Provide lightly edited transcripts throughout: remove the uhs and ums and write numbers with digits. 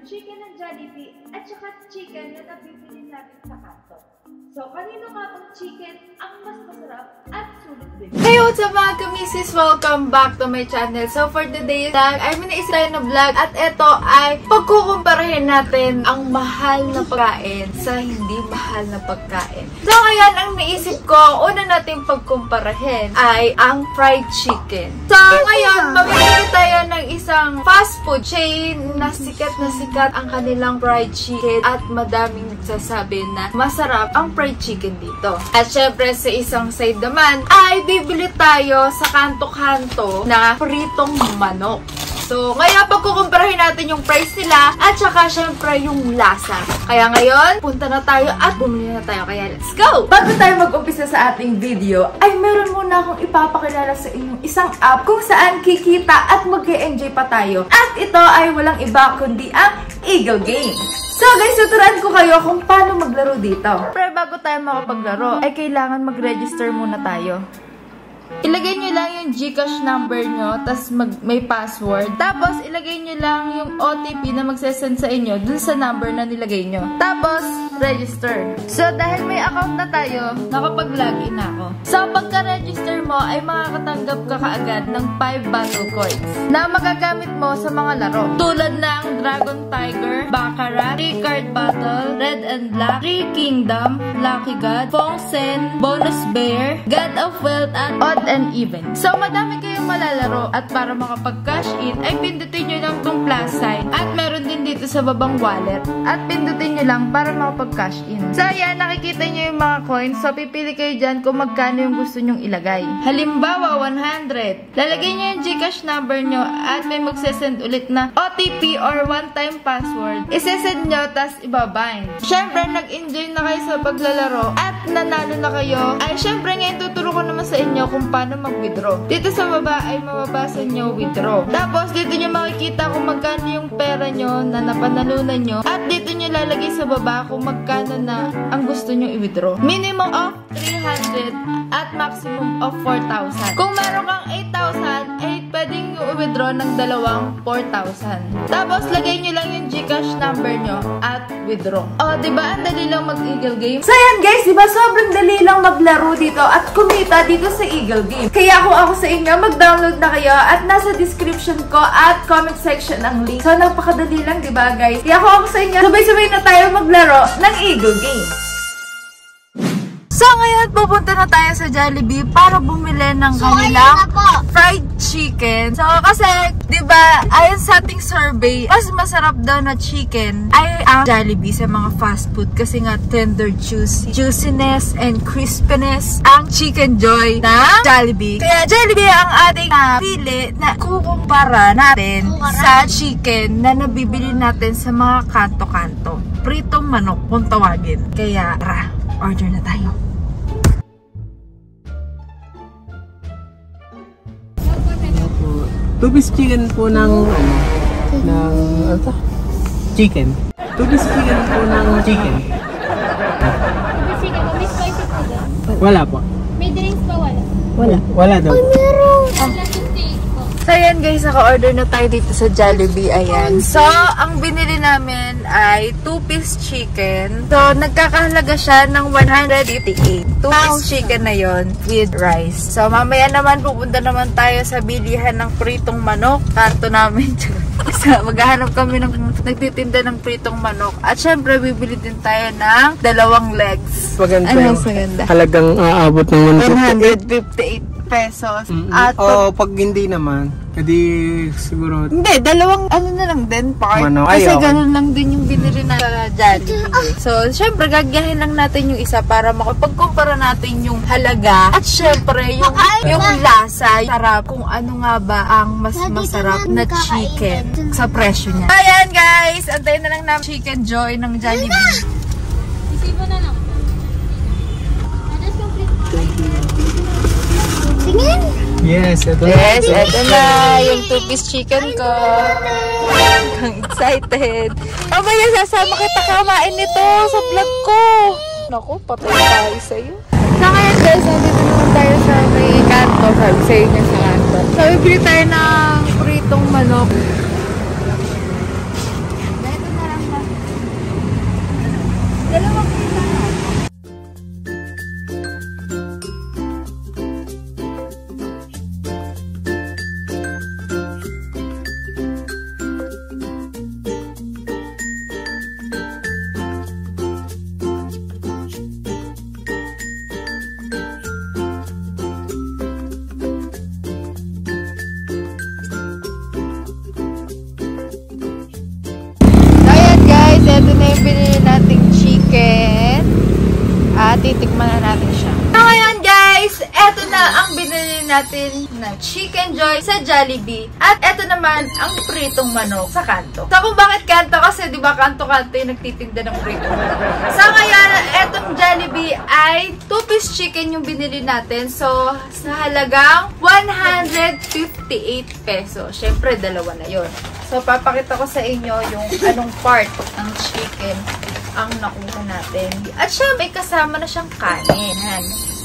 chicken ng Jollibee at saka chicken na nabibili namin sa kanto. So, kanino nga bang chicken ang mas masarap at sulit din? Hey, what's up mga kamisis? Welcome back to my channel. So, for today's vlog, ay may naisip tayo na vlog at ito ay pagkukumparahin natin ang mahal na pagkain sa hindi mahal na pagkain. So, ngayon, ang naisip ko, ang una natin pagkumparahin ay ang fried chicken. So, ngayon, mamimili tayo ng isang fast food chain na sikat ang kanilang fried chicken at madaming nagsasabi na masarap ang fried chicken dito. At syempre, sa isang side naman, ay bibili tayo sa kanto-kanto na pritong manok. So, ngayon, pagkukumparahin natin yung price nila at saka, syempre, yung lasa. Kaya ngayon, punta na tayo at bumili na tayo. Kaya, let's go! Bago tayo mag-umpisa sa ating video, ay meron muna akong ipapakilala sa inyong isang app kung saan kikita at mag-e-enjoy pa tayo. At ito ay walang iba kundi ang Eagle Game. So guys, tuturuan ko kayo kung paano maglaro dito. Pero bago tayo makapaglaro, ay kailangan mag-register muna tayo. Ilagay nyo lang yung GCash number nyo, tas may password. Tapos, ilagay nyo lang yung OTP na magsasend sa inyo dun sa number na nilagay nyo. Tapos, register. So, dahil may account na tayo, nakapag-login na ako. So, pagka-register mo, ay makakatanggap ka kaagad ng 5 battle coins na magagamit mo sa mga laro. Tulad ng Dragon Tiger, Baccarat, 3 Card Battle, Red and Black, 3 Kingdom, Lucky God, Fong Sen, Bonus Bear, God of Wealth, at Odd and Even. So, madami kayong malalaro at para makapag-cash in, ay pindutin nyo lang tong plus sign at meron din dito sa babang wallet at pindutin nyo lang para makapag-cash in. So, ayan, nakikita nyo yung mga coins. So, pipili kayo dyan kung magkano yung gusto nyong ilagay. Halimbawa, 100. Lalagay nyo yung GCash number nyo at may magsasend ulit na OTP or one-time password. Isesend nyo, tas ibabind. Syempre, nag-enjoy na kayo sa paglalaro at nanalo na kayo. Ay, syempre, ngayon tuturo ko naman sa inyo kung paano mag-withdraw. Dito sa baba ay mababasa nyo withdraw. Tapos dito nyo makikita kung magkano yung pera nyo na napanalunan nyo. At dito nyo lalagay sa baba kung magkano na ang gusto nyo i-withdraw. Minimum of 300 at maximum of 4,000. Kung meron kang 8,000 ay pwedeng i-withdraw ng dalawang 4,000. Tapos lagay nyo lang yung GCash number nyo at withdraw. O, diba? Ang dali lang mag-Eagle Game. So yan guys, diba? Sobrang dali lang maglaro dito at kumita dito sa Eagle Game. Kaya kung ako sa inyo, mag-download na kayo at nasa description ko at comment section ang link. So, napakadali lang, diba guys? Kaya kung ako sa inyo, sabay-sabay na tayo maglaro ng Eagle Game. So, ngayon, pupunta na tayo sa Jollibee para bumili ng kanilang fried chicken. So, kasi, diba, ayon sa ating survey, mas masarap daw na chicken ay ang Jollibee sa mga fast food kasi nga tender juiciness and crispiness ang Chicken Joy na Jollibee. Kaya Jollibee ang ating pili na kukumpara natin sa chicken na nabibili natin sa mga kanto-kanto. Pritong manok kung tawagin. Kaya, tara, order na tayo. Two-piece chicken po ng chicken. Two-piece chicken po ng chicken. Two-piece chicken po, may spicy po doon? Wala po. May drinks pa wala? Wala daw. So, ayan guys, naka-order na tayo dito sa Jollibee. Ayan. So, ang binili namin ay 2-piece chicken. So, nagkakahalaga siya ng 188. 2-piece chicken na yon with rice. So, mamaya naman, pupunta naman tayo sa bilihan ng pritong manok. Kanto namin. Maghahanap kami ng nagtitinda ng pritong manok. At syempre, bibili din tayo ng 2 legs. Maganda. Ano mas maganda? Halagang aabot ng 158 pesos. At pag hindi naman, edi siguro hindi, 2 ano na lang din part. Kasi ganun lang din yung binili na sa Jollibee. So, syempre, gagayahin lang natin yung isa para makapagkumpara natin yung halaga at syempre, yung lasa, sarap, kung ano nga ba ang mas masarap na chicken sa presyo niya. Ayan guys, antayin na lang namin Chicken Joy ng Jollibee. Isipo na lang. yes, ito na yung 2-piece chicken ko. Ang excited. Mamaya sasama kita kamain nito sa vlog ko. Naku, patay tayo sa'yo. So ngayon guys, nandito naman tayo sa may kanto. Sabi sa'yo niya sa kanto. So, bibili tayo ng pritong manok. Ito na natin na Chicken Joy sa Jollibee. At eto naman ang pritong manok sa Kanto. So kung bakit Kanto? Kasi di ba Kanto-Kanto yung nagtitinda ng pritong manok. So ngayon, etong Jollibee ay 2-piece chicken yung binili natin. So sa halagang 158 pesos. Syempre, dalawa na yun. So papakita ko sa inyo yung anong part ng chicken ang nakuha natin. At syempre, kasama na siyang kanin.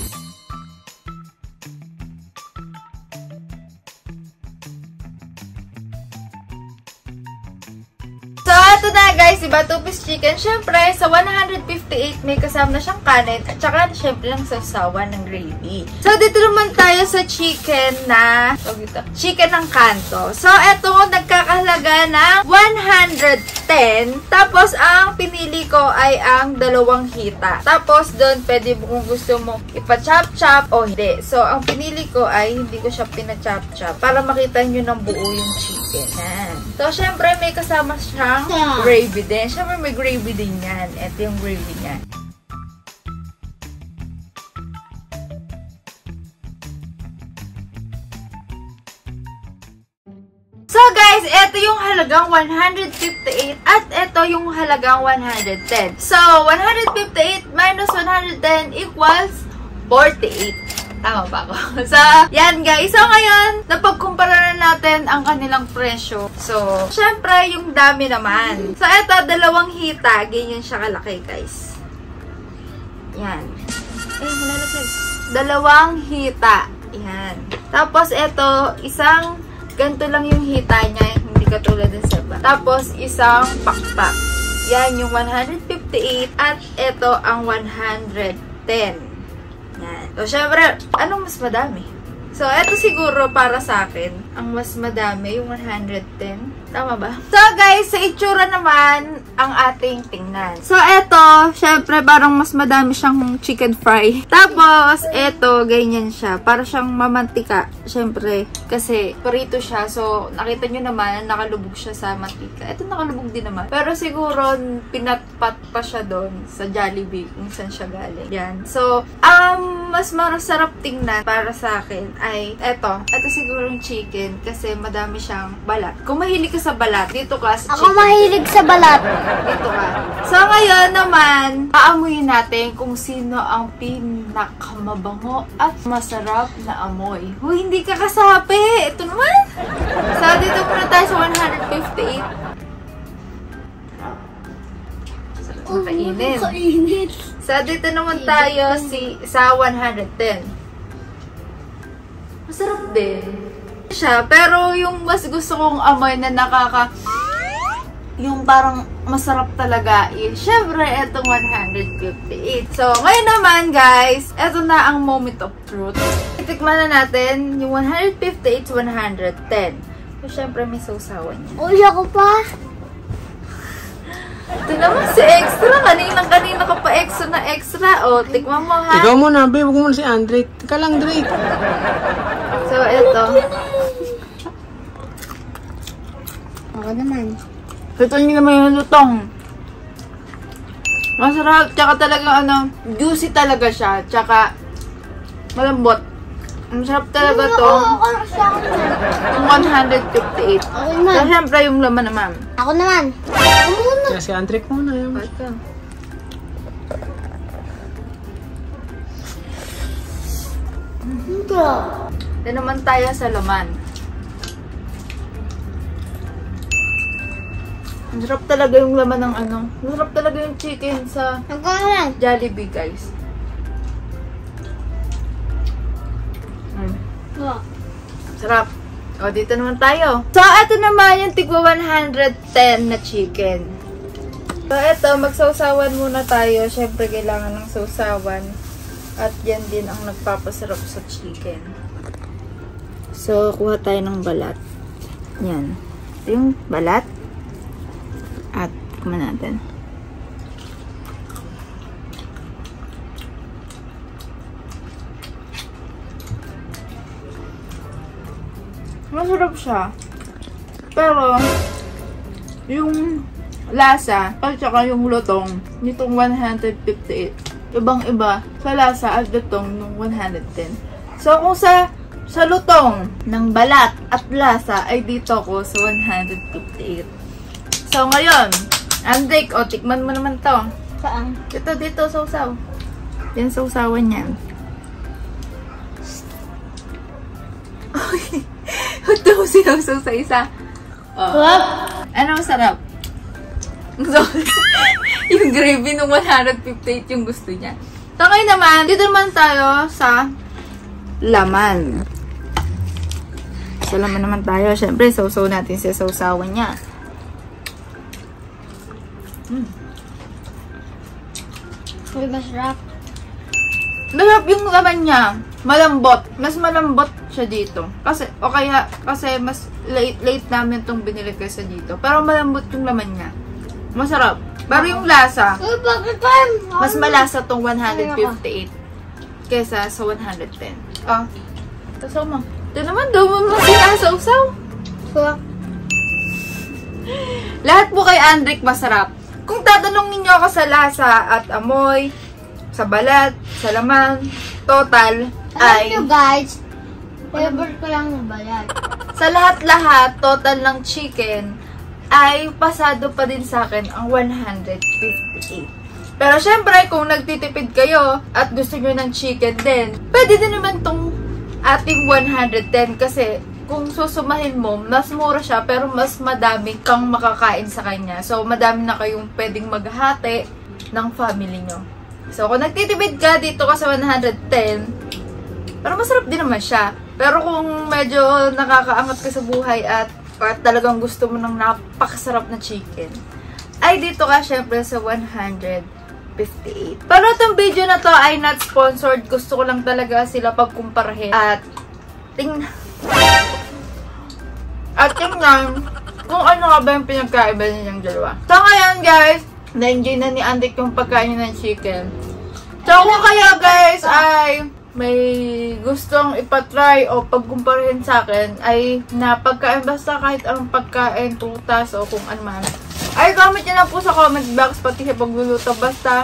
So, ito na guys, diba? 2-piece chicken. Syempre, sa 158 may kasama na siyang kanin at saka syempre ng sausawan ng gravy. So, dito naman tayo sa chicken na chicken ng Kanto. So, ito nagkakahalaga ng 110. Tapos, ang pinili ko ay ang dalawang hita. Tapos, doon pwede mo kung gusto mo ipa-chop-chop o hindi. So, ang pinili ko ay hindi ko siya pina-chop-chop para makita nyo ng buo yung chicken. Yan. So, syempre, may kasama siyang gravy din. Syempre, may gravy din yan. Ito yung gravy niya. So, guys, ito yung halagang 158 at ito yung halagang 110. So, 158 minus 110 equals 48. Tama ba ako? So, yan guys. So, ngayon, napagkumpara na natin ang kanilang presyo. So, syempre, yung dami naman. So, eto, dalawang hita. Ganyan siya kalaki, guys. Yan. Malalaki. Dalawang hita. Yan. Tapos, eto, isang ganito lang yung hita niya. Hindi katulad ng sa iba. Tapos, isang pakpak. Yan, yung 158. At eto, ang 110. Yan. So, syempre, anong mas madami? So, eto siguro para sa akin, ang mas madami, yung 110. Tama ba? So, guys, sa itsura naman, ang ating tingnan. So, eto, syempre, parang mas madami siyang chicken fry. Tapos, eto, ganyan siya. Para siyang mamantika. Syempre, kasi parito siya. So, nakita nyo naman, nakalubog siya sa mantika. Eto, nakalubog din naman. Pero siguro, pinatpat pa siya doon sa Jollibee, kung saan siya galing. Yan. So, mas masarap tingnan para sa akin ay eto. Eto siguro yung chicken kasi madami siyang balat. Kung mahilig ka sa balat, dito ka sa chicken. Ako mahilig sa balat. Dito ka. So, ngayon naman, aamuyin natin kung sino ang pinakamabango at masarap na amoy. Huy, hindi ka kasapi. Ito naman. So, dito muna tayo sa 158. Makainin. Kainit. So, dito naman tayo sa 110. Masarap din siya. Pero yung mas gusto kong amoy na yung parang masarap talaga syempre, etong 158. So, ngayon naman, guys, eto na ang moment of truth. Itikman na natin yung 158 to 110. So, syempre, may sausawan niya. Uy, ako pa. Ito naman si extra. Kanina ka pa extra. O, tikman mo, ha? Ikaw muna, babe. Huwag mo na si Andre. Teka lang, Drake. So, eto. Ako naman. Ito nyo naman yung lutong. Masarap. Tsaka talagang juicy talaga siya. Tsaka, malambot. Masarap talaga to. Yung 158. Ako naman. So, syempre, yung laman naman. Ako naman. Kaya si Andre muna. Ito. Ito naman tayo sa laman. Ang sarap talaga yung laman ng Masarap talaga yung chicken sa Jollibee, guys. Sarap. O, dito naman tayo. So, ito naman yung tigwa 110 na chicken. So, ito, magsawsawan muna tayo. Siyempre, kailangan ng sausawan. At yan din ang nagpapasarap sa chicken. So, kuha tayo ng balat. Yan. Ito yung balat. At, kumain natin. Masarap siya. Pero, yung lasa, at saka yung lutong, nitong 158, ibang-iba sa lasa at lutong ng 110. So, kung sa sa lutong ng balat at lasa ay dito ko sa 158. So, ngayon, Andrik, o, tikman mo naman to. Saan? Dito, sausaw. Yan, sausawan yan. Uy, ito mo sinausaw sa isa. Sarap. Ano masarap? Sorry. Yung gravy ng 158 yung gusto niya. So, ngayon naman, dito naman tayo sa laman. Sa laman naman tayo. Siyempre, sausaw natin sa sausawan niya. Uy, masarap. Masarap yung laman niya. Malambot. Mas malambot siya dito. Kasi mas late namin itong binili kaysa dito. Pero malambot yung laman niya. Masarap. Pero yung lasa, Uy, bakit tayo? mas malasa tong 158 kaysa sa 110. Ah, tasaw mo. Ito naman daw mo sinasawsaw. Sarap. Lahat po kay Andrik masarap. Kung tatanungin niyo ako sa lasa at amoy, sa balat, sa laman, total Alam ay nyo guys, favorite ko lang yung balat. sa lahat-lahat, total ng chicken ay pasado pa din sa akin ang 158. Pero syempre, kung nagtitipid kayo at gusto nyo ng chicken din, pwede din naman tong ating 110 kasi kung susumahin mo, mas mura siya pero mas madami kang makakain sa kanya. So, madami na kayong pwedeng maghati ng family nyo. So, kung nagtitipid ka, dito ka sa 110, pero masarap din naman siya. Pero kung medyo nakakaangat ka sa buhay at talagang gusto mo ng napakasarap na chicken, ay dito ka syempre sa 158. Pero itong video na to ay not sponsored. Gusto ko lang talaga sila pagkumparahin at tingnan kung ano nga ba yung pinagkaiba nilang dalawa. So ngayon guys, na-enjoy na ni Andrik yung pagkain ng chicken. So kung kayo guys ay may gustong ipatry o pagkumparahin sa akin ay na pagkain, basta kahit anong pagkain, tutas o kung ano man, ay comment nyo na po sa comment box, pati sa pagluluto, basta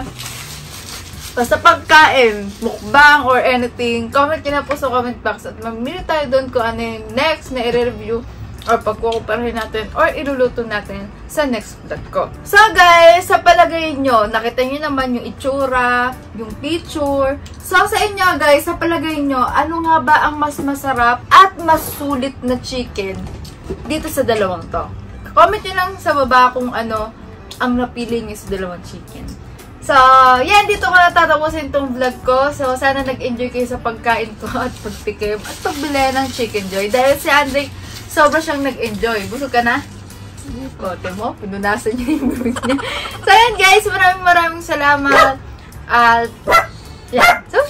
pagkain, mukbang or anything, comment nyo na po sa comment box at mamili tayo doon kung ano yung next na i-review or pagkukumparahin natin or iluluto natin sa next vlog ko. So guys, sa palagay nyo, nakita nyo naman yung itsura, yung picture. So sa inyo guys, sa palagay nyo, ano nga ba ang mas masarap at mas sulit na chicken dito sa dalawang to? Comment nyo lang sa baba kung ano ang napili nyo sa dalawang chicken. So, yan, dito ko natatapusin itong vlog ko. So, sana nag-enjoy kayo sa pagkain ko at pagtikim at pagbili ng Chicken Joy. Dahil si Andrik, sobra siyang nag-enjoy. Busog ka na? Kote mo, pinunasan niya yung bibig niya. So, yan guys, maraming salamat. At, yan. So,